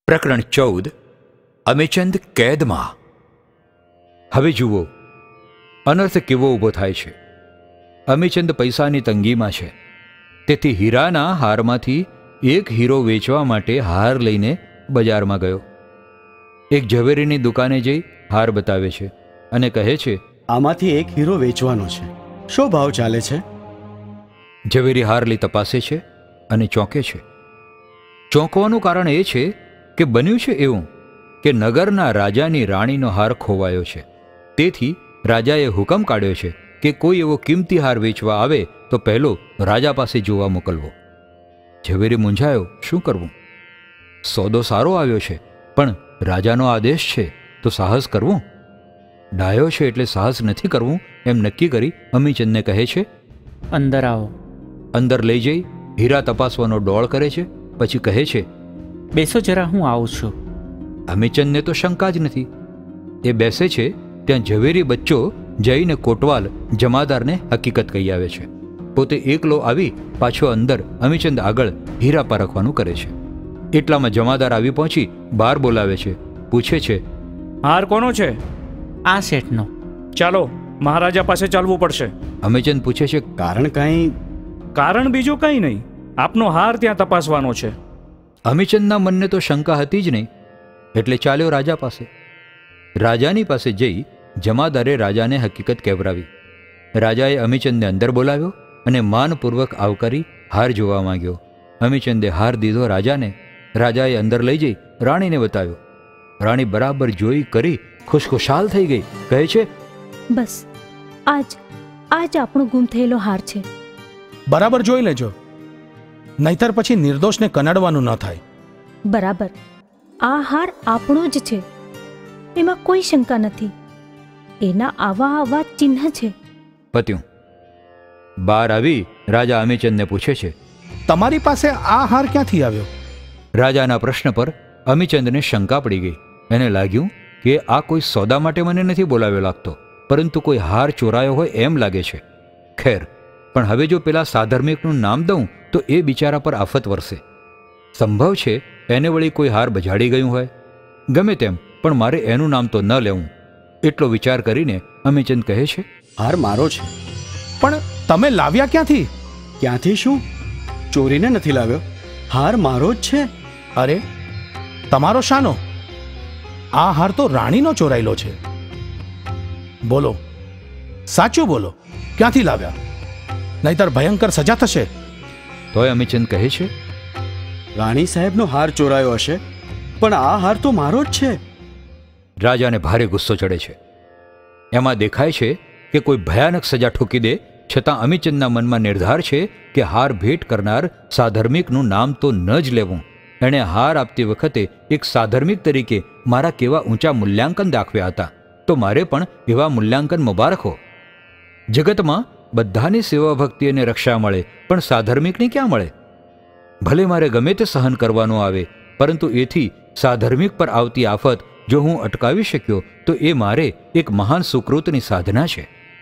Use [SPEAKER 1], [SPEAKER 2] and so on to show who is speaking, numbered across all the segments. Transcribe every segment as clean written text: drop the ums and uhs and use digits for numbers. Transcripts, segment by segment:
[SPEAKER 1] પ્રકરણ 14 અમીચંદ કેદમાં। હવે જુઓ અનર્થ કેવો ઊભો થાય છે। અમીચંદ પૈસાની તંગીમાં છે, તેથી હીરાના હારમાંથી એક હીરો વેચવા માટે હાર લઈને બજારમાં ગયો। એક ઝવેરીની દુકાને જઈ હાર બતાવે છે અને કહે છે,
[SPEAKER 2] આમાંથી એક હીરો વેચવાનો છે, શું ભાવ ચાલે છે?
[SPEAKER 1] ઝવેરી હાર લઈ તપાસે છે અને ચોંકે છે। ચોંકવાનું કારણ એ છે કે બન્યું છે એવું કે નગરના રાજાની રાણીનો હાર ખોવાયો છે, તેથી રાજાએ હુકમ કાઢ્યો છે કે કોઈ એવો કિંમતી હાર વેચવા આવે તો પહેલો રાજા પાસે જોવા મોકલવો। ઝવેરી મૂંઝાયો, શું કરવું? સોદો સારો આવ્યો છે, પણ રાજાનો આદેશ છે તો સાહસ કરવું? ડાયો છે એટલે સાહસ નથી કરવું એમ નક્કી કરી અમીચંદને કહે છે,
[SPEAKER 3] અંદર આવો।
[SPEAKER 1] અંદર લઈ જઈ હીરા તપાસવાનો ડોળ કરે છે, પછી કહે છે,
[SPEAKER 3] બેસો જરા, હું આવું છું।
[SPEAKER 1] અમીચંદને તો શંકા જ નથી। એ બેસે છે ત્યાં ઝવેરી બચ્ચો જઈને કોટવાલ જમાદારને હકીકત કહી આવે છે। પોતે એકલો આવી પાછો અંદર અમીચંદ આગળ હીરા પરખવાનું કરે છે। એટલામાં જમાદાર આવી પહોંચી બહાર બોલાવે છે, પૂછે છે,
[SPEAKER 4] હાર કોનો છે?
[SPEAKER 3] આ શેઠનો।
[SPEAKER 4] ચાલો, મહારાજા પાસે ચાલવું પડશે।
[SPEAKER 1] અમીચંદ પૂછે છે,
[SPEAKER 2] કારણ કાંઈ?
[SPEAKER 4] કારણ બીજું કંઈ નહીં, આપનો હાર ત્યાં તપાસવાનો છે।
[SPEAKER 1] અમીચંદના મનને તો શંકા હતી જ નહીં, એટલે ચાલ્યો રાજા પાસે। રાજાની પાસે જઈ જમાદારે રાજાને હકીકત કહેવરાવી। રાજાએ અમીચંદને અંદર બોલાવ્યો અને માનપૂર્વક આવકારી હાર જોવા માંગ્યો। અમીચંદે હાર દીધો રાજાને। રાજાએ અંદર લઈ જઈ રાણીને બતાવ્યો। રાણી બરાબર જોઈ કરી ખુશખુશાલ થઈ ગઈ, કહે છે,
[SPEAKER 5] બસ આજ આપણો ગુમ થયેલો હાર છે।
[SPEAKER 6] બરાબર જોઈ લેજો, નહીતર પછી નિર્દોષને કનડવાનું ન થાય।
[SPEAKER 5] બરાબર, આ હાર આપણો જ છે, એમાં કોઈ શંકા નથી। એના આવા ચિહ્ન છે।
[SPEAKER 1] પત્યું। બહાર આવી રાજા અમીચંદને પૂછે છે,
[SPEAKER 6] તમારી પાસે આ હાર ક્યાંથી આવ્યો?
[SPEAKER 1] રાજાના પ્રશ્ન પર અમીચંદને શંકા પડી ગઈ। એને લાગ્યું કે આ કોઈ સોદા માટે મને નથી બોલાવ્યો લાગતો, પરંતુ કોઈ હાર ચોરાયો હોય એમ લાગે છે। ખેર, પણ હવે જો પેલા સાધર્મિકનું નામ દઉં તો એ બિચારા પર આફત વરસે। સંભવ છે એને વળી કોઈ હાર બજાડી ગયું હોય। ગમે તેમ પણ મારે એનું નામ તો ન લેવું। એટલો વિચાર કરીને અમીચંદ કહે છે,
[SPEAKER 2] હાર મારો છે।
[SPEAKER 6] પણ તમે લાવ્યા ક્યાંથી?
[SPEAKER 2] ક્યાંથી શું? ચોરીને નથી લાવ્યો, હાર મારો જ છે।
[SPEAKER 6] અરે, તમારો શાનો? આ હાર તો રાણીનો ચોરાયેલો છે। બોલો, સાચું બોલો, ક્યાંથી લાવ્યા? નહીતર ભયંકર સજા થશે।
[SPEAKER 1] તોય અમીચંદ કહે છે,
[SPEAKER 2] રાણી સાહેબનો હાર ચોરાયો હશે, પણ આ હાર તો મારો જ છે।
[SPEAKER 1] રાજાને ભારે ગુસ્સો ચડે છે। એમાં દેખાય છે કે કોઈ ભયાનક સજા ઠોકી દે, છતાં અમીચંદના મનમાં નિર્ધાર છે કે હાર ભેટ કરનાર સાધર્મિકનું નામ તો ન જ લેવું। એણે હાર આપતી વખતે એક સાધર્મિક તરીકે મારા કેવા ઊંચા મૂલ્યાંકન દાખવ્યા હતા, તો મારે પણ એવા મૂલ્યાંકન મુબારક હો। જગતમાં બધાની સેવા ભક્તિ અને રક્ષા મળે, પણ સાધર્મિકની ક્યાં મળે? ભલે મારે ગમે તે સહન કરવાનું આવે, પરંતુ એથી સાધર્મિક પર આવતી આફત જો હું અટકાવી શક્યો તો એ મારે એક મહાન સુકૃતની સાધના છે।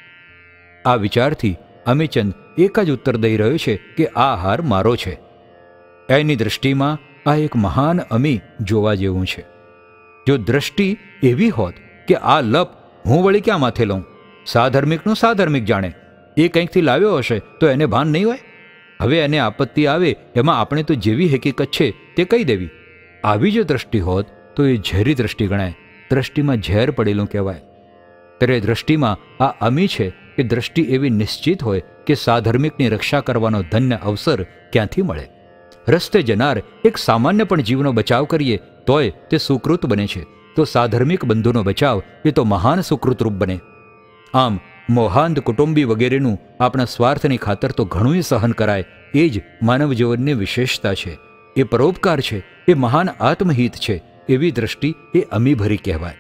[SPEAKER 1] આ વિચારથી અમીચંદ એક જ ઉત્તર દઈ રહ્યો છે કે આ હાર મારો છે। એની દૃષ્ટિમાં આ એક મહાન અમી જોવા જેવું છે। જો દ્રષ્ટિ એવી હોત કે આ લપ હું વળી ક્યાં માથે લઉં? સાધર્મિકનું સાધર્મિક જાણે, એ કંઈકથી લાવ્યો હશે તો એને ભાન નહીં હોય। હવે એને આપત્તિ આવે એમાં આપણે તો જેવી હકીકત છે તે કહી દેવી। આવી જો દ્રષ્ટિ હોત તો એ ઝેરી દ્રષ્ટિ ગણાય, દ્રષ્ટિમાં ઝેર પડેલું કહેવાય। ત્યારે દ્રષ્ટિમાં આ અમી છે કે દ્રષ્ટિ એવી નિશ્ચિત હોય કે સાધર્મિકની રક્ષા કરવાનો ધન્ય અવસર ક્યાંથી મળે? રસ્તે જનાર એક સામાન્ય પણ જીવનો બચાવ કરીએ તોય તે સુકૃત બને છે, તો સાધર્મિક બંધુનો બચાવ એ તો મહાન સુકૃતરૂપ બને। આમ મોહાંત કુટુંબી વગેરેનું આપણા સ્વાર્થની ખાતર તો ઘણું સહન કરાય, એ જ માનવ જીવનની વિશેષતા છે। એ પરોપકાર છે, એ મહાન આત્મહિત છે। એવી દ્રષ્ટિ એ અમીભરી કહેવાય।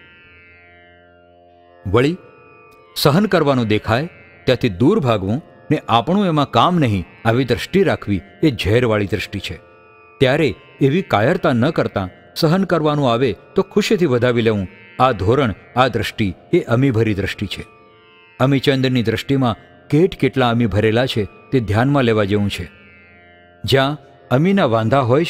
[SPEAKER 1] વળી સહન કરવાનું દેખાય ત્યાંથી દૂર ભાગવું ને આપણું એમાં કામ નહીં આવી દ્રષ્ટિ રાખવી એ ઝેરવાળી દ્રષ્ટિ છે। ત્યારે એવી કાયરતા ન કરતાં સહન કરવાનું આવે તો ખુશીથી વધાવી લેવું, આ ધોરણ, આ દ્રષ્ટિ એ અમીભરી દ્રષ્ટિ છે। અમીચંદની દ્રષ્ટિમાં કેટલા અમી ભરેલા છે તે ધ્યાનમાં લેવા જેવું છે। જ્યાં અમીના વાંધા હોય છે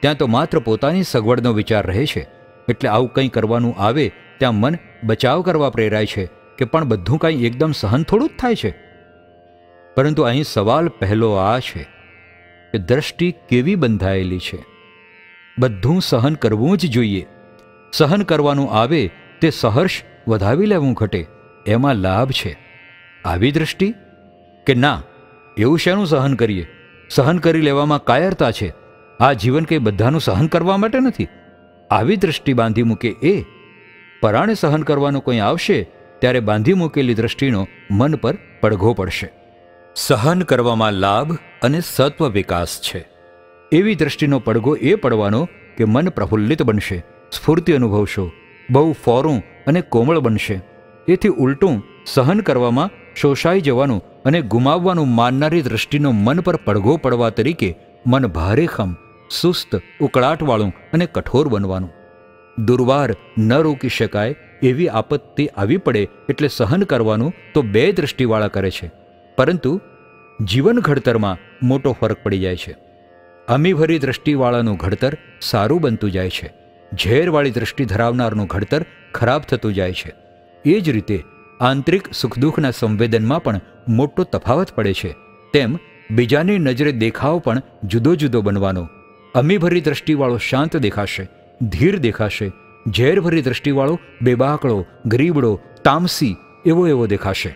[SPEAKER 1] ત્યાં તો માત્ર પોતાની સગવડનો વિચાર રહે છે. એટલે આવું કંઈ કરવાનું આવે ત્યાં મન બચાવ કરવા પ્રેરાય છે કે પણ બધું કાંઈ એકદમ સહન થોડું જ થાય છે. પરંતુ અહીં સવાલ પહેલો આ છે કે દ્રષ્ટિ કેવી બંધાયેલી છે. બધું સહન કરવું જ જોઈએ. સહન કરવાનું આવે તે સહર્ષ વધાવી લેવું ઘટે, એમાં લાભ છે. આવી દ્રષ્ટિ કે ના, એવું શેનું સહન કરીએ, સહન કરી લેવામાં કાયરતા છે, આ જીવન કંઈ બધાનું સહન કરવા માટે નથી, આવી દ્રષ્ટિ બાંધી મૂકે એ. પરાણે સહન કરવાનું કંઈ આવશે ત્યારે બાંધી મૂકેલી દ્રષ્ટિનો મન પર પડઘો પડશે. સહન કરવામાં લાભ અને સત્વ વિકાસ છે. એવી દ્રષ્ટિનો પડઘો એ પડવાનો કે મન પ્રફુલ્લિત બનશે, સ્ફૂર્તિ અનુભવશો, બહુ ફોરું અને કોમળ બનશે. એથી ઉલટું સહન કરવામાં શોષાઈ જવાનું અને ગુમાવવાનું માનનારી દ્રષ્ટિનો મન પર પડઘો પડવા તરીકે મન ભારેખમ, સુસ્ત, ઉકળાટવાળું અને કઠોર બનવાનું. દુર્વાર ન રોકી શકાય એવી આપત્તિ આવી પડે એટલે સહન કરવાનું તો બે દ્રષ્ટિવાળા કરે છે, પરંતુ જીવન ઘડતરમાં મોટો ફરક પડી જાય છે. અમીભરી દ્રષ્ટિવાળાનું ઘડતર સારું બનતું જાય છે, ઝેરવાળી દ્રષ્ટિ ધરાવનારનું ઘડતર ખરાબ થતું જાય છે. એ જ રીતે આંતરિક સુખદુઃખના સંવેદનમાં પણ મોટો તફાવત પડે છે. તેમ બીજાની નજરે દેખાવ પણ જુદો જુદો બનવાનો. અમીભરી દ્રષ્ટિવાળો શાંત દેખાશે, ધીર દેખાશે. ઝેરભરી દ્રષ્ટિવાળો બેબાકળો, ગરીબડો, તામસી એવો દેખાશે.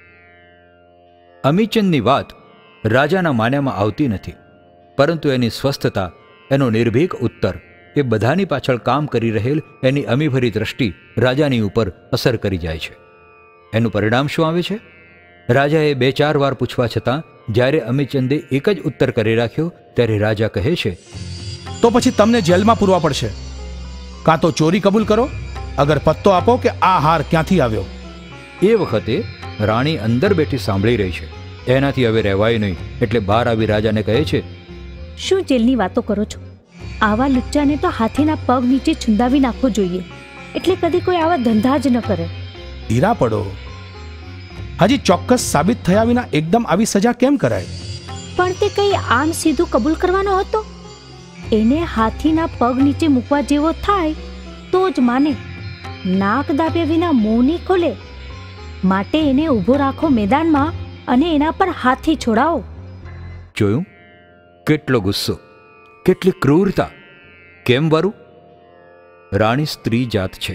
[SPEAKER 1] અમીચંદની વાત રાજાના માન્યામાં આવતી નથી, પરંતુ એની સ્વસ્થતા, એનો નિર્ભીક ઉત્તર એ બધાની પાછળ કામ કરી રહેલ એની અમીભરી દ્રષ્ટિ રાજાની ઉપર અસર કરી જાય છે. એનું પરિણામ શું આવે છે? રાજાએ 2-4 વાર પૂછવા છતાં જ્યારે અમીચંદે એક જ ઉત્તર કરી રાખ્યો ત્યારે રાજા કહે છે,
[SPEAKER 6] તો પછી તમને જેલમાં પૂરવા પડશે. કાં તો ચોરી કબૂલ કરો, અગર પત્તો આપો કે આ હાર ક્યાંથી આવ્યો.
[SPEAKER 1] એ વખતે રાણી અંદર બેઠી સાંભળી રહી છે. એનાથી હવે રહેવાય નહીં એટલે બહાર આવી રાજાને કહે છે,
[SPEAKER 5] શું જેલની વાતો કરો છો? આવા લુચ્ચાને તો હાથીના પગ નીચે છુંદાવી નાખવો જોઈએ, એટલે કદી કોઈ આવા ધંધા જ ન કરે.
[SPEAKER 6] ધીરા પડો. હજી ચોક્કસ સાબિત થયા વિના એકદમ આવી સજા કેમ કરાય?
[SPEAKER 5] પણ તે કઈ આમ સીધું કબૂલ કરવાનો હતો? એને હાથીના પગ નીચે મૂકવા જેવો થાય તો જ માને. નાક દાબ્યા વિના મોં નહીં ખોલે. માટે એને ઊભો રાખો મેદાનમાં અને એના પર હાથી છોડાવો.
[SPEAKER 1] જોયું? કેટલો ગુસ્સો, કેટલી ક્રૂરતા! કેમ વરું? રાણી સ્ત્રી જાત છે.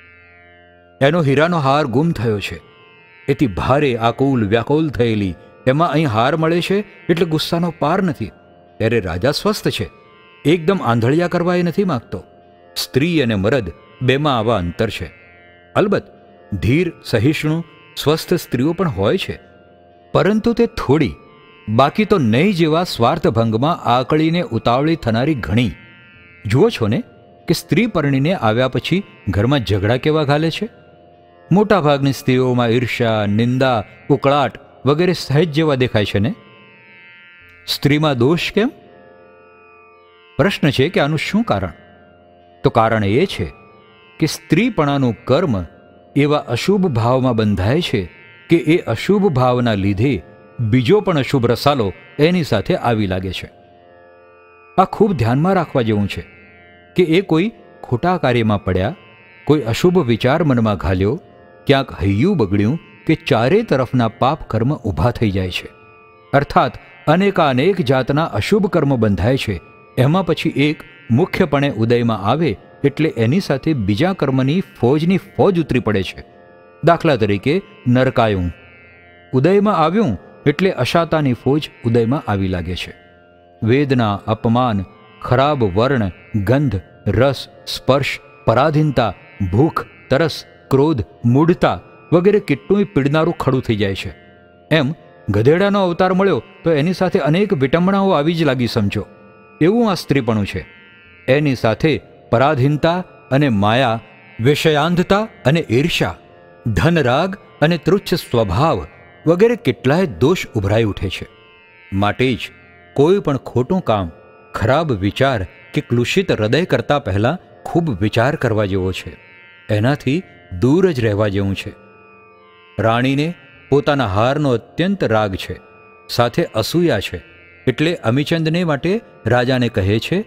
[SPEAKER 1] એનો હીરાનો હાર ગુમ થયો છે. એથી ભારે આકુલ વ્યાકુલ થયેલી એમાં અહીં હાર મળે છે એટલે ગુસ્સાનો પાર નથી. ત્યારે રાજા સ્વસ્થ છે, એકદમ આંધળિયા કરવા એ નથી માગતો. સ્ત્રી અને મરદ બેમાં આવા અંતર છે. અલબત્ત ધીર, સહિષ્ણુ, સ્વસ્થ સ્ત્રીઓ પણ હોય છે, પરંતુ તે થોડી. બાકી તો નહીં જેવા સ્વાર્થભંગમાં આકળીને ઉતાવળી થનારી ઘણી. જુઓ છો ને કે સ્ત્રી પરણીને આવ્યા પછી ઘરમાં ઝઘડા કેવા ઘાલે છે. મોટાભાગની સ્ત્રીઓમાં ઈર્ષ્યા, નિંદા, ઉકળાટ વગેરે સહેજ જેવા દેખાય છે ને. સ્ત્રીમાં દોષ કેમ? પ્રશ્ન છે કે આનું શું કારણ? તો કારણ એ છે કે સ્ત્રીપણાનું કર્મ એવા અશુભ ભાવમાં બંધાય છે કે એ અશુભ ભાવના લીધે બીજો પણ અશુભ રસાલો એની સાથે આવી લાગે છે. આ ખૂબ ધ્યાનમાં રાખવા જેવું છે કે એ કોઈ ખોટા કાર્યમાં પડ્યા, કોઈ અશુભ વિચાર મનમાં ઘાલ્યો, ક્યાંક હૈયું બગડ્યું કે ચારે તરફના પાપ કર્મ ઊભા થઈ જાય છે. અર્થાત અનેકાનેક જાતના અશુભ કર્મ બંધાય છે. એમાં પછી એક મુખ્યપણે ઉદયમાં આવે એટલે એની સાથે બીજા કર્મની ફોજની ફોજ ઉતરી પડે છે. દાખલા તરીકે નરકાયું ઉદયમાં આવ્યું એટલે અશાતાની ફોજ ઉદયમાં આવી લાગે છે. વેદના, અપમાન, ખરાબ વર્ણ, ગંધ, રસ, સ્પર્શ, પરાધીનતા, ભૂખ, તરસ, ક્રોધ, મૂઢતા વગેરે કેટલુંય પીડનારું ખડું થઈ જાય છે. એમ ગધેડાનો અવતાર મળ્યો તો એની સાથે અનેક વિટંબણાઓ આવી જ લાગી સમજો. એવું આ સ્ત્રીપણું છે. એની સાથે પરાધીનતા અને માયા, વિષયાંધતા અને ઈર્ષા, ધનરાગ અને તૃચ્છ સ્વભાવ વગેરે કેટલાય દોષ ઉભરાઈ ઉઠે છે. માટે જ કોઈ પણ ખોટું કામ, ખરાબ વિચાર કે ક્લુષિત હૃદય કરતા પહેલાં ખૂબ વિચાર કરવા જેવો છે. એનાથી દૂર જ રહેવા જેવું છે. રાણીને પોતાના હારનો અત્યંત રાગ છે, સાથે અસૂયા છે. એટલે અમીચંદને માટે રાજાને કહે છે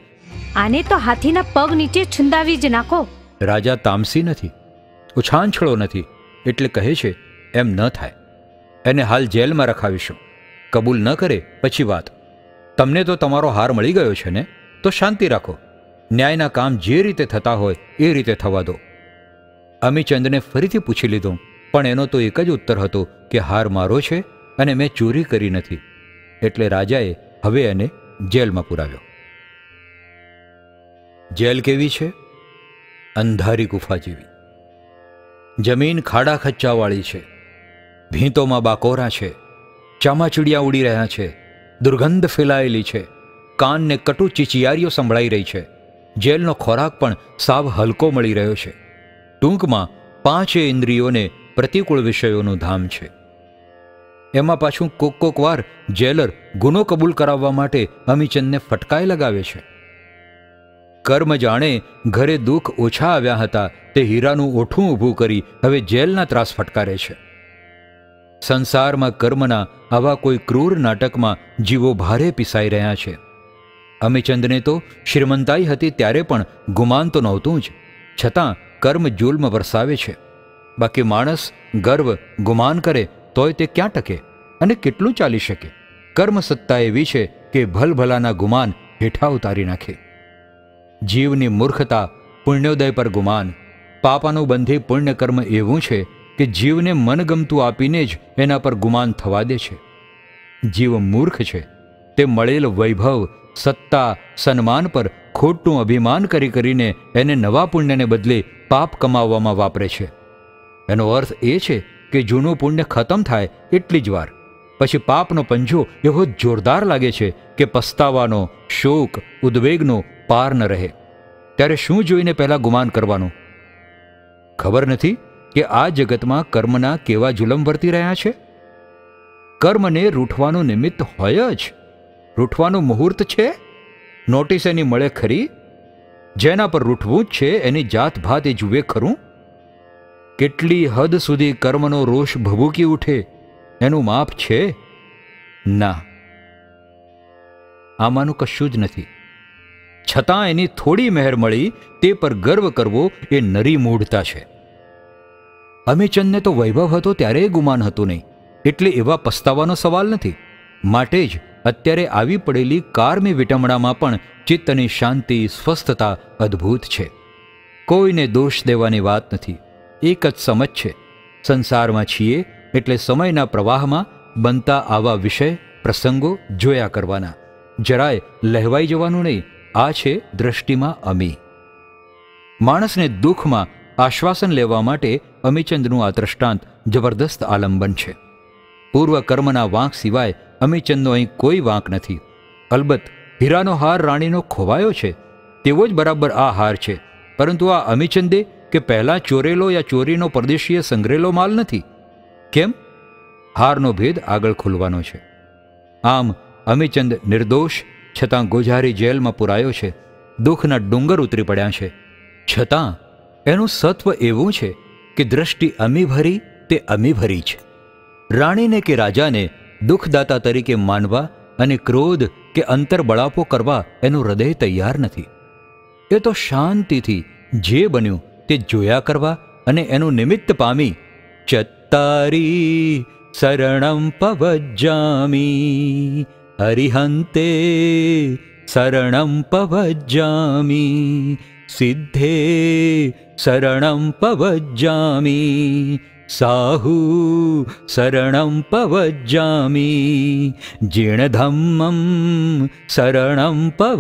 [SPEAKER 5] આને તો હાથીના પગ નીચે છુંદાવી જ નાખો.
[SPEAKER 1] રાજા તામસી નથી, ઉછાંછળો નથી, એટલે કહે છે એમ ન થાય. એને હાલ જેલમાં રખાવીશું. કબૂલ ન કરે પછી વાત. તમને તો તમારો હાર મળી ગયો છે ને, તો શાંતિ રાખો. ન્યાયના કામ જે રીતે થતા હોય એ રીતે થવા દો. અમીચંદને ફરીથી પૂછી લીધું, પણ એનો તો એક જ ઉત્તર હતો કે હાર મારો છે અને મેં ચોરી કરી નથી. એટલે રાજાએ હવે એને જેલમાં પુરાવ્યો. જેલ કેવી છે? અંધારી ગુફા જેવી. જમીન ખાડા ખચ્ચાવાળી છે. ભીંતોમાં બાકોરા છે. ચામાચીડિયા ઉડી રહ્યા છે. દુર્ગંધ ફેલાયેલી છે. કાનને કટુ ચીચિયારીઓ સંભળાઈ રહી છે. જેલનો ખોરાક પણ સાવ હલકો મળી રહ્યો છે. ટૂંકમાં 5 ઇન્દ્રિયોને પ્રતિકૂળ વિષયોનું ધામ છે. એમાં પાછું કોક વાર જેલર ગુનો કબૂલ કરાવવા માટે અમીચંદને ફટકાઈ લગાવે છે. કર્મ જાણે ઘરે દુઃખ ઓછા આવ્યા હતા તે હીરાનું ઓઠું ઊભું કરી હવે જેલના ત્રાસ ફટકારે છે. સંસારમાં કર્મના આવા કોઈ ક્રૂર નાટકમાં જીવો ભારે પીસાઈ રહ્યા છે. અમીચંદને તો શ્રીમંતાઈ હતી ત્યારે પણ ગુમાન તો નહોતું જ, છતાં કર્મ જુલ્મ વરસાવે છે. બાકી માણસ ગર્વ ગુમાન કરે તોય તે ક્યાં ટકે અને કેટલું ચાલી શકે? કર્મ સત્તા એવી છે કે ભલભલાના ગુમાન હેઠા ઉતારી નાખે. જીવની મૂર્ખતા પુણ્યોદય પર ગુમાન. પાપાનુબંધી પુણ્યકર્મ એવું છે કે જીવને મનગમતું આપીને જ એના પર ગુમાન થવા દે છે. જીવ મૂર્ખ છે. તે મળેલ વૈભવ, સત્તા, સન્માન પર ખોટું અભિમાન કરીને એને નવા પુણ્યને બદલે પાપ કમાવવામાં વાપરે છે. એનો અર્થ એ છે કે જૂનું પુણ્ય ખતમ થાય એટલી જ વાર પછી પાપનો પંજો એવો જોરદાર લાગે છે કે પસ્તાવાનો, શોક, ઉદ્વેગનો પાર ન રહે. ત્યારે શું જોઈને પહેલાં ગુમાન કરવાનું? ખબર નથી કે આ જગતમાં કર્મના કેવા જુલમ વર્તી રહ્યા છે? કર્મને રૂઠવાનું નિમિત્ત હોય જ. રૂઠવાનું મુહૂર્ત છે? નોટિસ એની મળે ખરી? જેના પર રૂઠવું જ છે એની જાત ભાત એ જુએ ખરું? કેટલી હદ સુધી કર્મનો રોષ ભભૂકી ઉઠે એનું માપ છે? ના, આમાંનું કશું જ નથી. છતાં એની થોડી મહેર મળી તે પર ગર્વ કરવો એ નરી મૂઢતા છે. અમીચંદને તો વૈભવ હતો ત્યારે ગુમાન હતું નહીં, એટલે એવા પસ્તાવાનો સવાલ નથી. માટે જ અત્યારે આવી પડેલી કારમી વિટમણામાં પણ ચિત્તની શાંતિ, સ્વસ્થતા અદ્ભુત છે. કોઈને દોષ દેવાની વાત નથી. એક જ સમજ છે, સંસારમાં છીએ એટલે સમયના પ્રવાહમાં બનતા આવા વિષય પ્રસંગો જોયા કરવાના. જરાય લહેવાઈ જવાનું નહીં. આ છે દ્રષ્ટિમાં અમી. માણસને દુઃખમાં આશ્વાસન લેવા માટે અમીચંદનું આ દ્રષ્ટાંત જબરદસ્ત આલંબન છે. પૂર્વ કર્મના વાંક સિવાય અમીચંદનો અહીં કોઈ વાંક નથી. અલબત્ત હીરાનો હાર રાણીનો ખોવાયો છે તેવો જ બરાબર આ હાર છે, પરંતુ આ અમીચંદે કે પહેલાં ચોરેલો યા ચોરીનો પરદેશીએ સંગ્રહેલો માલ નથી. કેમ? હારનો ભેદ આગળ ખુલવાનો છે. આમ અમીચંદ નિર્દોષ છતાં ગોઝારી જેલમાં પુરાયો છે. દુઃખના ડુંગર ઉતરી પડ્યા છે. છતાં એનું સત્વ એવું છે કે દ્રષ્ટિ અમીભરી તે અમીભરી છે. રાણીને કે રાજાને દુઃખદાતા તરીકે માનવા અને ક્રોધ કે અંતરબળાપો કરવા એનું હૃદય તૈયાર નથી. એ તો શાંતિથી જે બન્યું તે જોયા કરવા અને એનું નિમિત્ત પામી ચત્તારી શરણમ પવજ્જામી હરિહંતે શરણમ પવજ્જામી સિદ્ધે શરણમ પવજ્જામી સાહુ શરણમ પવજ્જામી જીર્ણધમ્મમ શરણમ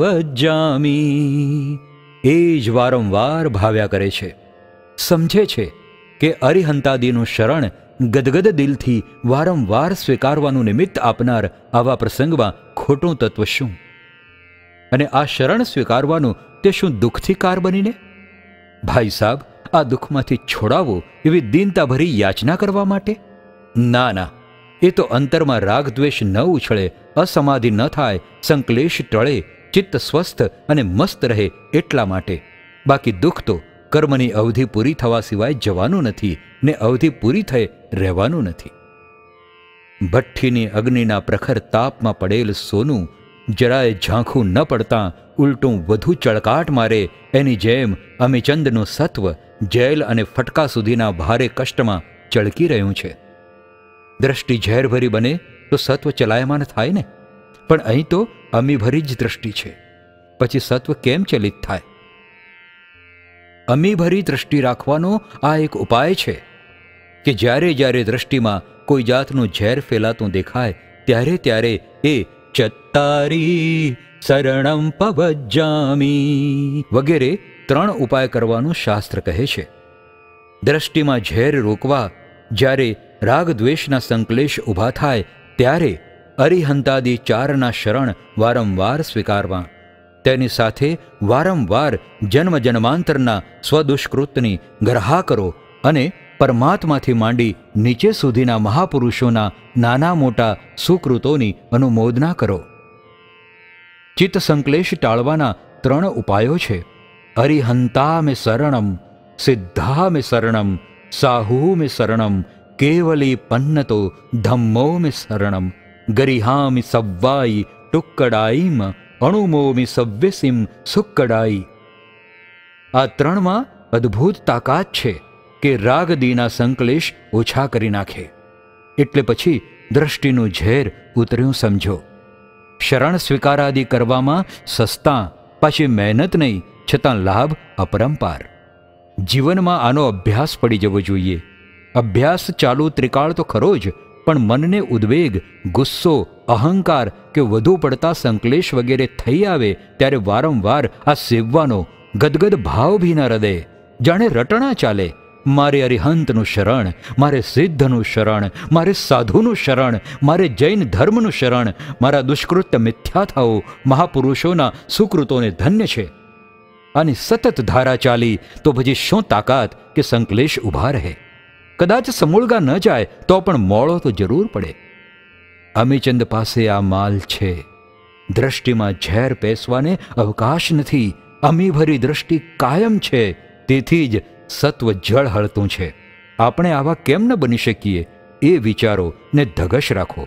[SPEAKER 1] પવજ્જામી. એ જ વારંવાર ભાવ્યા કરે છે. સમજે છે કે અરિહંતાદીનું શરણ ગદગદ દિલથી વારંવાર સ્વીકારવાનું નિમિત્ત આપનાર આવા પ્રસંગમાં ખોટું તત્વ શું? અને આ શરણ સ્વીકારવાનું તે શું દુઃખથી કાર બનીને? ભાઈ સાહેબ, આ દુઃખમાંથી છોડાવો એવી દીનતાભરી યાચના કરવા માટે? ના ના, એ તો અંતરમાં રાગ દ્વેષ ન ઉછળે, અસમાધિ ન થાય, સંકલેશ ટળે, ચિત્ત સ્વસ્થ અને મસ્ત રહે એટલા માટે. બાકી દુઃખ તો કર્મની અવધિ પૂરી થવા સિવાય જવાનું નથી ને અવધિ પૂરી થઈ રહેવાનું નથી. ભઠ્ઠીની અગ્નિના પ્રખર તાપમાં પડેલ સોનું જરાય ઝાંખું ન પડતાં ઉલટું વધુ ચળકાટ મારે, એની જેમ અમીચંદનું સત્વ જેલ અને ફટકા સુધીના ભારે કષ્ટમાં ચળકી રહ્યું છે. દ્રષ્ટિ ઝેરભરી બને તો સત્વ ચલાયમાન થાય ને, પણ અહીં તો અમીભરી જ દ્રષ્ટિ છે, પછી સત્વ કેમ ચલિત થાય? અમીભરી દ્રષ્ટિ રાખવાનો આ એક ઉપાય છે કે જ્યારે જ્યારે દ્રષ્ટિમાં કોઈ જાતનું ઝેર ફેલાતું દેખાય ત્યારે ત્યારે એ ચત્તારી શરણમ પવજ્જામી વગેરે 3 ઉપાય કરવાનું શાસ્ત્ર કહે છે. દ્રષ્ટિમાં ઝેર રોકવા જ્યારે રાગ દ્વેષના સંકલેશ ઊભા થાય ત્યારે અરિહંતાદિ 4ના શરણ વારંવાર સ્વીકારવા, તેની સાથે વારંવાર જન્મ જન્માંતરના સ્વદુષ્કૃતની ગરહા કરો અને પરમાત્માથી માંડી નીચે સુધીના મહાપુરુષોના નાના મોટા સુકૃતોની અનુમોદના કરો. ચિત્ત સંકલેશ ટાળવાના 3 ઉપાયો છે. અરિહંતા મે શરણમ, સિદ્ધા મે શરણમ, સાહુ મે શરણમ, કેવલી પન્નતો ધમ્મો મે શરણમ, ગરિહામિ સવ્વાઈ ટુક્કડાઈમ, અણુમોમિ સવ્યસિમ સુક્કડાઈ. આ 3માં અદ્ભુત તાકાત છે કે રાગદીના સંકલેશ ઓછા કરી નાખે. એટલે પછી દ્રષ્ટિનું ઝેર ઉતર્યું સમજો. શરણ સ્વીકારાદિ કરવામાં સસ્તા, પાછી મહેનત નહીં, છતાં લાભ અપરંપાર. જીવનમાં આનો અભ્યાસ પડી જવો જોઈએ. અભ્યાસ ચાલુ ત્રિકાળ તો ખરો જ, પણ મનને ઉદ્વેગ, ગુસ્સો, અહંકાર કે વધુ પડતા સંકલેશ વગેરે થઈ આવે ત્યારે વારંવાર આ સેવવાનો ગદગદ ભાવ ભીના હૃદય જાણે રટણા ચાલે. મારે અરિહંતનું શરણ, મારે સિદ્ધનું શરણ, મારે સાધુનું શરણ, મારે જૈન ધર્મનું શરણ, મારા દુષ્કૃત્ય મિથ્યા થાઓ, મહાપુરુષોના સુકૃતોને ધન્ય છે. આની સતત ધારા ચાલી તો પછી શું તાકાત કે સંકલેશ ઊભા રહે? કદાચ સમૂળગા ન જાય તો પણ મોળો તો જરૂર પડે. અમીચંદ પાસે આ માલ છે. દ્રષ્ટિમાં ઝેર પેસવાને અવકાશ નથી. અમીભરી દ્રષ્ટિ કાયમ છે, તેથી જ સત્વ જળ હળતું છે. આપણે આવા કેમ ન બની શકીએ એ વિચારો ને ધગશ રાખો.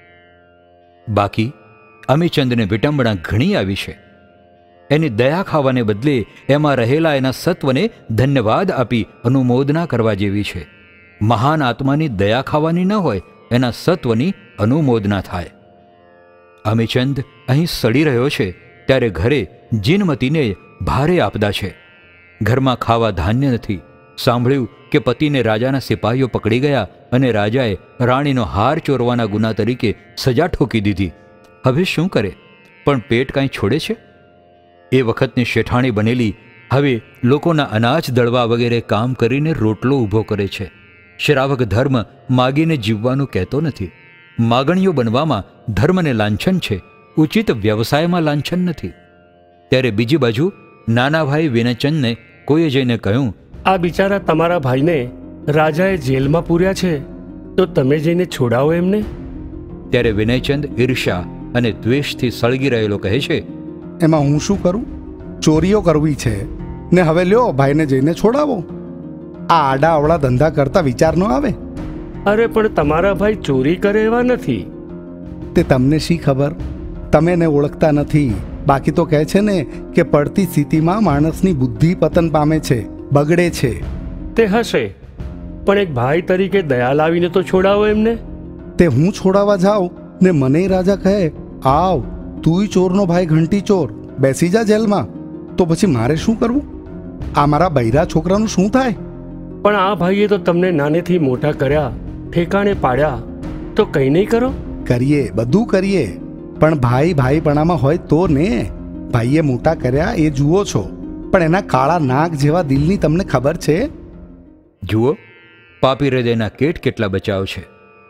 [SPEAKER 1] બાકી અમીચંદને વિટંબણા ઘણી આવી છે. એની દયા ખાવાને બદલે એમાં રહેલા એના સત્વને ધન્યવાદ આપી અનુમોદના કરવા જેવી છે. મહાન આત્માની દયા ખાવાની ન હોય, એના સત્વની અનુમોદના થાય. અમીચંદ અહીં સડી રહ્યો છે ત્યારે ઘરે જીનમતીને ભારે આપદા છે. ઘરમાં ખાવા ધાન્ય નથી. સાંભળ્યું કે પતિને રાજાના સિપાહીઓ પકડી ગયા અને રાજાએ રાણીનો હાર ચોરવાના ગુના તરીકે સજા ઠોકી દીધી. હવે શું કરે? પણ પેટ કાંઈ છોડે છે? એ વખતની શેઠાણી બનેલી હવે લોકોના અનાજ દળવા વગેરે કામ કરીને રોટલો ઊભો કરે છે. શ્રાવક ધર્મ માગીને જીવવાનું કહેતો નથી. માગણીઓ બનવામાં ધર્મને લાંછન છે, ઉચિત વ્યવસાયમાં લાંછન નથી. ત્યારે બીજી બાજુ નાના ભાઈ વિનયચંદને કોઈએ જઈને કહ્યું,
[SPEAKER 7] આ બિચારા તમારા ભાઈને રાજાએ જેલમાં પૂર્યા છે, તો તમે જઈને છોડાવો એમને.
[SPEAKER 1] ત્યારે વિનયચંદ ઈર્ષ્યા અને દ્વેષથી સળગી રહેલો કહે છે,
[SPEAKER 8] એમાં હું શું કરું? ચોરીઓ કરવી છે ને હવે લ્યો ભાઈને જઈને છોડાવો. આ આડા અવળા ધંધા કરતા વિચાર ન આવે?
[SPEAKER 7] અરે પણ તમારા ભાઈ ચોરી કરે એવા નથી.
[SPEAKER 8] તે તમને શી ખબર? તમે એને ઓળખતા નથી. બાકી તો કહે છે ને કે પડતી સ્થિતિમાં માણસની બુદ્ધિ પતન પામે છે, બગડે છે.
[SPEAKER 7] તે હશે, પણ એક ભાઈ તરીકે દયા લાવીને તો છોડાવો એમને.
[SPEAKER 8] તે હું છોડાવવા જાઉં ને મને રાજા કહે, આવ તુંય ચોરનો ભાઈ ઘંટી ચોર, બેસી જા જેલમાં. તો પછી મારે શું કરવું? આ મારા બૈરા છોકરાનું શું થાય?
[SPEAKER 7] પણ આ ભાઈએ તો તમને નાનેથી મોટા કર્યા, ઠેકાણે પાડ્યા, તો કંઈ નહીં કરો?
[SPEAKER 8] કરીએ, બધું કરીએ, પણ ભાઈ ભાઈપણામાં હોય તો ને. ભાઈએ મોટા કર્યા એ જુઓ છો, પણ એના કાળા નાક જેવા દિલની તમને ખબર છે?
[SPEAKER 1] જુઓ, પાપી હૃદયના કેટ કેટલા બચાવ છે.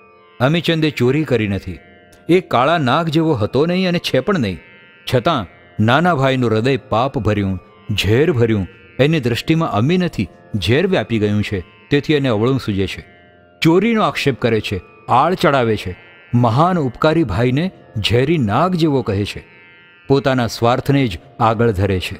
[SPEAKER 1] અમીચંદે ચોરી કરી નથી. એ કાળા નાગ જેવો હતો નહીં અને છે પણ નહીં. છતાં નાના ભાઈનું હૃદય પાપ ભર્યું, ઝેર ભર્યું. એની દ્રષ્ટિમાં અમી નથી, ઝેર વ્યાપી ગયું છે. તેથી એને અવળું સૂજે છે. ચોરીનો આક્ષેપ કરે છે, આળ ચડાવે છે. મહાન ઉપકારી ભાઈને ઝેરી નાગ જેવો કહે છે. પોતાના સ્વાર્થને જ આગળ ધરે છે.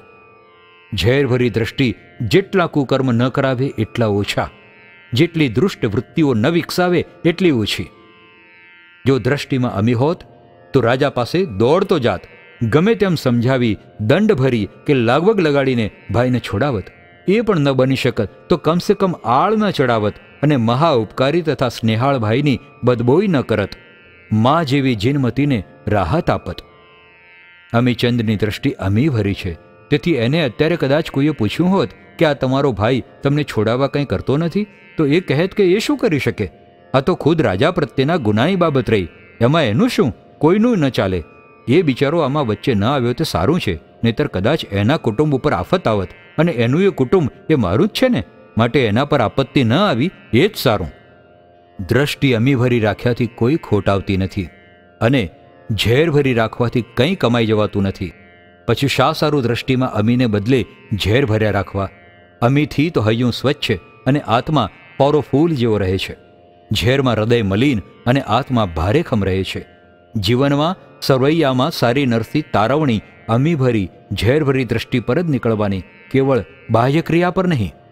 [SPEAKER 1] ઝેરભરી દ્રષ્ટિ જેટલા કુકર્મ ન કરાવે એટલા ઓછા, જેટલી દુષ્ટ વૃત્તિઓ ન વિકસાવે એટલી ઓછી. જો દ્રષ્ટિમાં અમી હોત તો રાજા પાસે દોડતો જાત, ગમે તેમ સમજાવી દંડ ભરી કે લાગવગ લગાડીને ભાઈને છોડાવત. એ પણ ન બની શકત તો કમસે કમ આળ ન ચડાવત અને મહા ઉપકારી તથા સ્નેહાળ ભાઈની બદબોઈ ન કરત. મા જેવી જીનમતીને રાહત આપત. અમીચંદની દ્રષ્ટિ અમી ભરી છે, તેથી એને અત્યારે કદાચ કોઈએ પૂછ્યું હોત કે આ તમારો ભાઈ તમને છોડાવવા કંઈ કરતો નથી, તો એ કહેત કે એ શું કરી શકે, આ તો ખુદ રાજા પ્રત્યેના ગુનાની બાબત રહી, એમાં એનું શું, કોઈનું ન ચાલે. એ બિચારો આમાં વચ્ચે ન આવ્યો તે સારું છે, નહીતર કદાચ એના કુટુંબ ઉપર આફત આવત, અને એનું એ કુટુંબ એ મારું જ છે ને, માટે એના પર આપત્તિ ન આવી એ જ સારું. દ્રષ્ટિ અમી ભરી રાખ્યાથી કોઈ ખોટ આવતી નથી, અને ઝેર ભરી રાખવાથી કંઈ કમાઈ જવાતું નથી. પછી શા સારું દ્રષ્ટિમાં અમીને બદલે ઝેર ભર્યા રાખવા? અમીથી તો હૈયું સ્વચ્છ અને આત્મા પૌરો ફૂલ જેવો રહે છે. ઝેરમાં હૃદય મલિન અને આત્મા ભારેખમ રહે છે. જીવનમાં સરવૈયામાં સારી નરસી તારવણી અમી ભરી ઝેર ભરી દ્રષ્ટિ પર જ નીકળવાની, કેવળ બાહ્ય ક્રિયા પર નહીં.